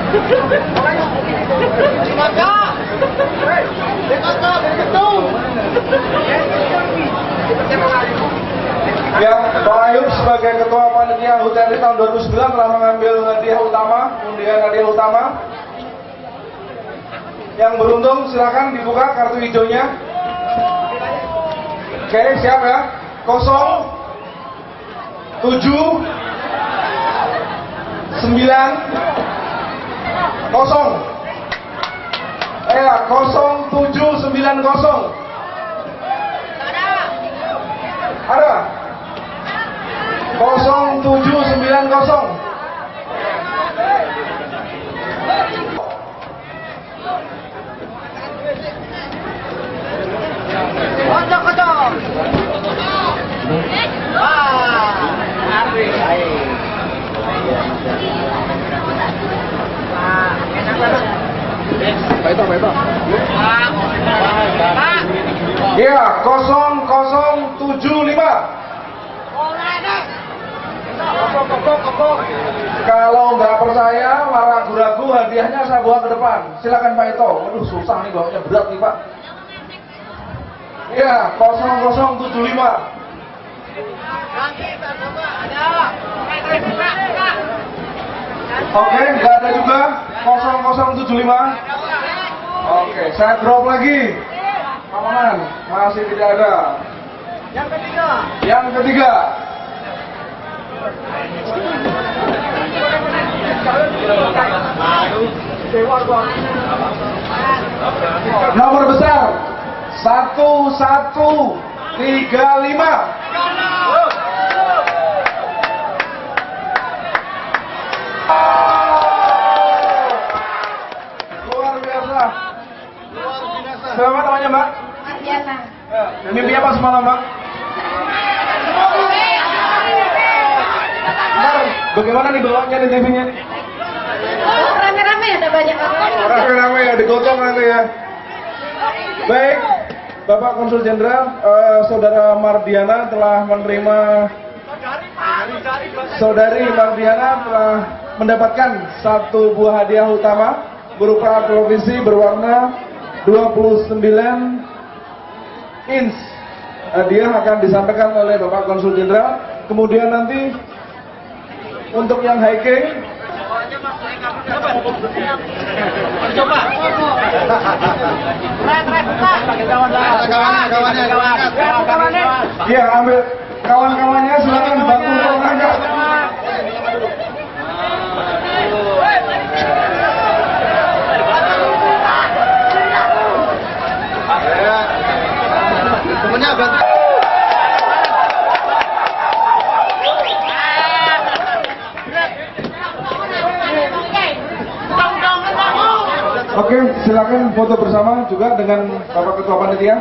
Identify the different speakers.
Speaker 1: Yang Pak Ayub sebagai Ketua Panitia HUT RI tahun 2009 telah mengambil hadiah utama, undian hadiah utama. Yang beruntung silakan dibuka kartu hijaunya. Oke, siap ya? 07 9 0 0790. Ada 0790. Kocok. Ya, 0075. Kalau nggak percaya, ragu-ragu, hadiahnya saya bawa ke depan. Silakan Pak Ito. Aduh, susah nih bawanya, berat nih Pak. Ya, 0075. Oke, nggak ada juga 0075. Oke, saya drop lagi. Aman, masih tidak ada. Yang ketiga. Nomor besar 1135. Luar biasa. Siapa namanya Mbak?
Speaker 2: Biasa.
Speaker 1: Mimpi apa semalam Mbak? Bagaimana nih bawahnya di TV-nya nih?
Speaker 2: Oh, rame-rame ada banyak orang.
Speaker 1: Rame-rame ya, digotong nanti ya. Baik, Bapak Konsul Jenderal, Saudara Mardiana telah menerima, Saudari Mardiana telah mendapatkan satu buah hadiah utama berupa televisi berwarna 29 inch. Hadiah akan disampaikan oleh Bapak Konsul Jenderal. Kemudian nanti untuk yang hiking, ya ambil kawan-kawannya, silakan bantu olahraga. Temennya bantu. Oke, silakan foto bersama juga dengan Bapak Ketua Panitia.